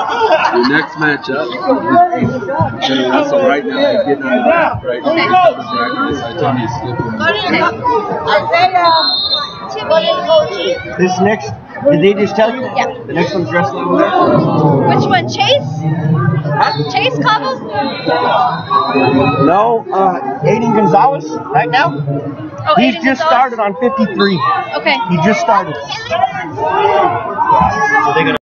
Your next matchup. Gonna wrestle right now. He's getting on the back right now. I told you skip him. This next, did they just tell you? Yeah. The next one's wrestling over there? Which one? Chase? Chase Cobble? No, Aiden Gonzalez right now. Oh, He's Aiden just Gonzalez? started on 53. Okay. He just started. So they're gonna